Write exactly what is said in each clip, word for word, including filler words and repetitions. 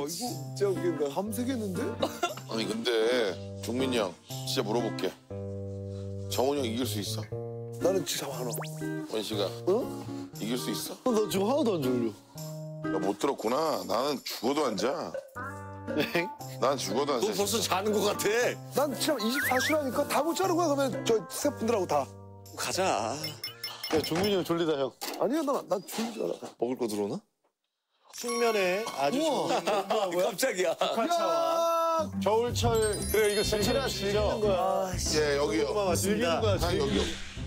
이거 진짜 웃긴다. 밤새겠는데? 아니 근데 종민이 형 진짜 물어볼게. 정훈이 형 이길 수 있어? 나는 진짜 많아. 원씨가 어? 이길 수 있어? 어, 나 지금 하나도 안 졸려. 야, 못 들었구나. 나는 죽어도 안 자. 난 죽어도 안 자. 너 벌써 자는 것 같아. 난 진짜 이십사 시라니까 다 못 자는 거야. 그러면 저 스태프분들하고 다. 가자. 야, 종민이 형 졸리다, 형. 아니야, 나, 난 졸리지 않아. 먹을 거 들어오나? 숙면에 아주 좋은 깜짝이야. 야! 겨울철 그래 이거 즐기라 즐기는 거야. 예, 여기요. 즐기는 거야. 한 여기요.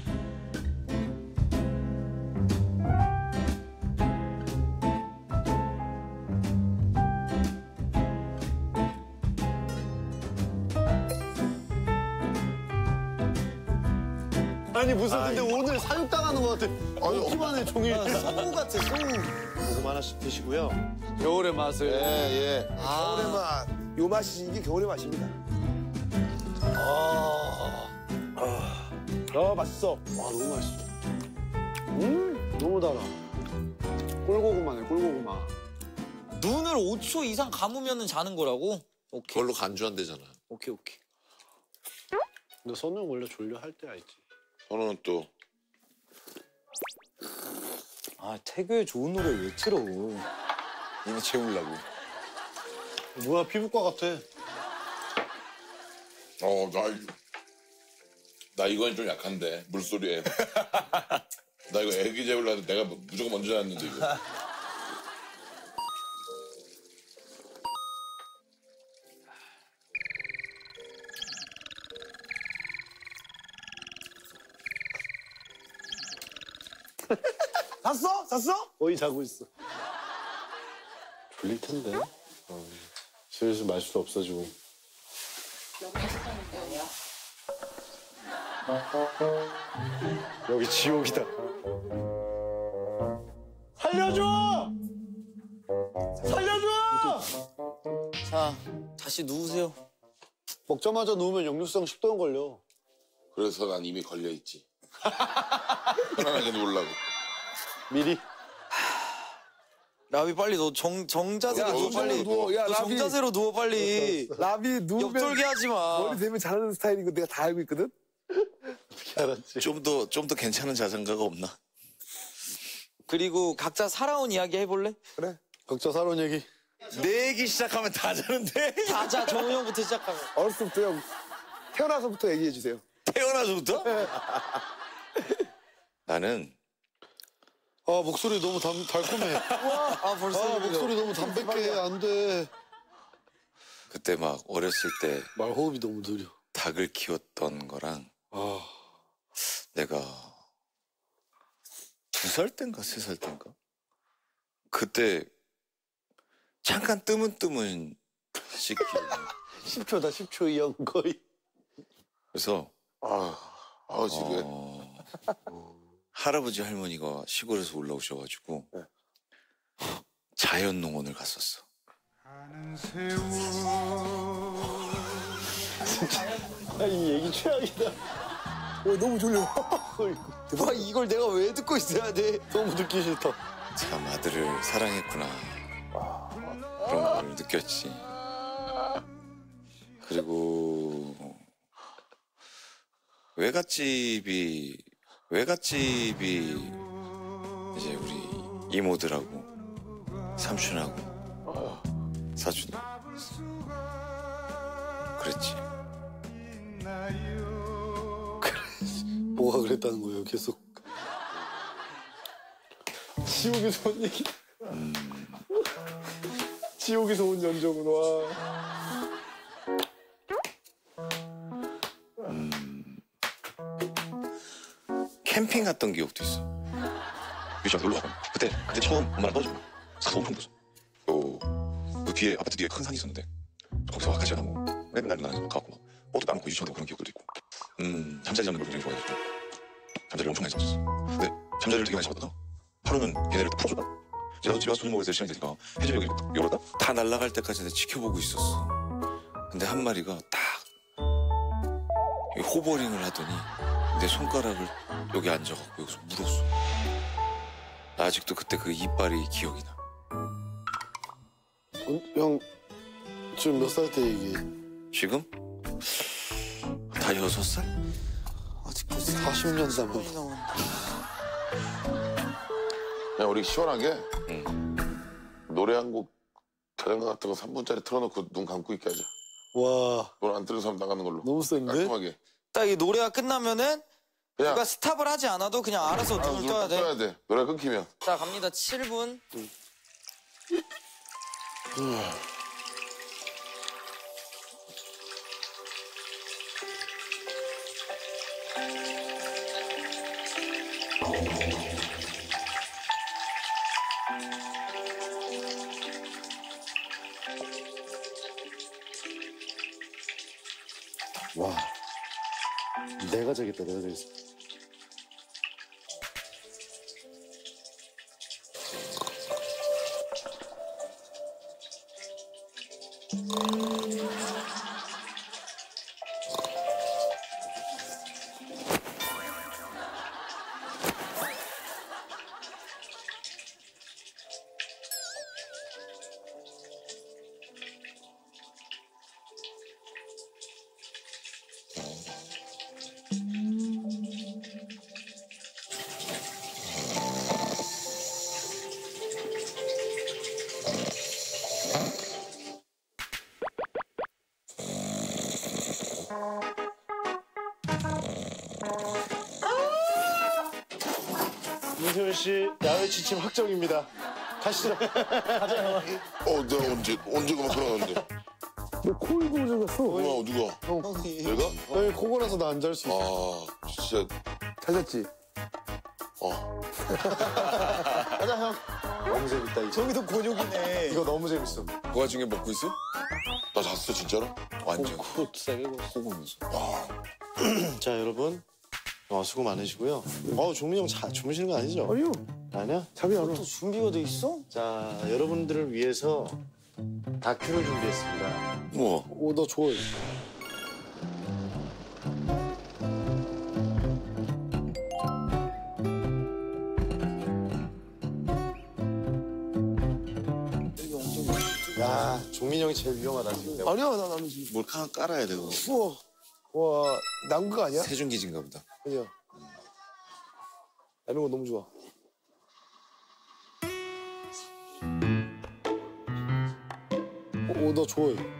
아니 무슨 근데 오늘 사육당하는 것 같아. 아니, 먹기만 해 종일. 소우 같아 소우. 고구마 하나씩 드시고요. 겨울의 맛을. 예, 예. 겨울의 맛. 요 맛이 이게 겨울의 맛입니다. 아, 아, 아 맛있어. 와, 너무 맛있어. 음, 너무 달아. 꿀고구마네, 꿀고구마. 눈을 오 초 이상 감으면 자는 거라고? 오케이. 그걸로 간주한대잖아. 오케이, 오케이. 근데 선우 원래 졸려 할 때 알지. 저는 또 아, 태교의 좋은 노래 왜 틀어? 니네 채우려고. 뭐야 피부과 같아. 어, 나, 나 이건 좀 약한데, 물소리에. 나 이거 애기 재우려고 내가 무조건 먼저 잤는데, 이거. 잤어? 잤어? 거의 자고 있어. 졸릴 텐데. 어, 슬슬 말수도 없어지고. 여기 지옥이다. 살려줘! 살려줘! 자, 다시 누우세요. 먹자마자 누우면 역류성 식도염 걸려. 그래서 난 이미 걸려있지. 편안하게 누우려고. 미리. 라비 빨리 너 정, 정자세로 야, 누워 정자세로 빨리. 누워. 야, 너 라비. 정자세로 누워 빨리. 라비 누우면 역돌게 하지 마. 머리 대면 자는 스타일인 거 내가 다 알고 있거든? 알았지. 좀 더 좀 더 괜찮은 자장가가 없나? 그리고 각자 살아온 이야기 해볼래? 그래. 각자 살아온 얘기. 내 얘기 시작하면 다 자는데. 자자, 정우 형부터 시작하면. 어렸을 때부터 형, 태어나서부터 얘기해 주세요. 태어나서부터? 나는 아 목소리 너무 담, 달콤해. 아, 벌써. 아 목소리 너무 담백해. 안 돼. 그때 막 어렸을 때 말 호흡이 너무 느려. 닭을 키웠던 거랑 아 내가 두 살 땐가 세 살 땐가 그때 잠깐 뜨문뜨문 씻기. 십 초다 십 초 이 형 거의. 그래서 아, 아, 지금. 어, 할아버지 할머니가 시골에서 올라오셔가지고 자연농원을 갔었어. 아, 이 얘기 최악이다. 어, 너무 졸려. 와, 이걸 내가 왜 듣고 있어야 돼? 너무 듣기 싫다. 참 아들을 사랑했구나 그런 걸 느꼈지. 그리고 외갓집이 외갓집이 이제 우리 이모들하고 삼촌하고 사촌 그랬지. 뭐가 그랬다는 거예요 계속. 지옥에서 온 얘기. 음, 지옥에서 온 연정으로. 음, 캠핑 갔던 기억도 있어. 유치원 놀러 가고 그때 그때 처음 엄마랑 떨어지고 사서 엄청 bus어. 또 그 뒤에 아파트 뒤에 큰 산이 있었는데 거기서 아카시아 나무 맨날 나는 가고 막 옷도 따놓고 유치원 가고 그런 기억도 있고. 음 잠자리 잡는 걸 굉장히 좋아해가지고 잠자리를 엄청 많이 잡았어. 근데 잠자리를 되게 많이 잡았다가 하루는 걔네를 또 풀어주다. 이제 나도 집에 가서 저녁 먹을 때 시간이 되니까 해질녘에 딱 열었다 다 날아갈 때까지 내가 지켜보고 있었어. 근데 한 마리가 딱 호버링을 하더니 내 손가락을 여기 앉아갖고 여기서 물었어. 나 아직도 그때 그 이빨이 기억이 나. 형, 지금 몇 살 때 얘기? 지금? 다 여섯 살? 아직도 사십 년 남은. 많이 남았네. 그냥 우리 시원하게 노래 한 곡 자전거 같은 거 삼 분짜리 틀어놓고 눈 감고 있게 하자. 와, 노래 안 들은 사람 나가는 걸로. 너무 센데? 깔끔하게. 딱 이 노래가 끝나면은 그냥 누가 스탑을 하지 않아도 그냥 알아서 아, 눈을 눈 떠야 딱 돼. 떠야 돼. 노래 끊기면. 자, 갑니다. 칠 분. 와, 내가 저겠다, 내가 저겠어. 문세윤 씨 야외 취침 확정입니다. 가시죠. 어, 내가 언제, 언제 그만 그러는데. 너코 이고 오져갔어. 누가, 누가? 형, 내가? 형이 코 골아서 나 안 잘 수 있어. 아, 진짜, 잘 잤지? 어. 가자, 형. 너무 재밌다 이거. 저기도 곤욕이네. 이거 너무 재밌어. 그 와중에 먹고 있어? 나 잤어, 진짜로? 완전. 코 세게 골 호구면서. 자 여러분 어, 수고 많으시고요. 어 종민이 형 자, 주무시는 거 아니죠? 아니요, 아니야? 잠이 안 와. 또 준비가 돼 있어? 자 여러분들을 위해서 다큐를 준비했습니다. 뭐? 오, 나 좋아해. 야 종민이 형이 제일 위험하다 지금. 내가. 아니야, 나 나는 지금. 뭘 하나 깔아야 되고. 우와, 와, 난거 아니야? 세준기진가 보다. 아니야. 이런 거 너무 좋아. 오, 나 좋아해.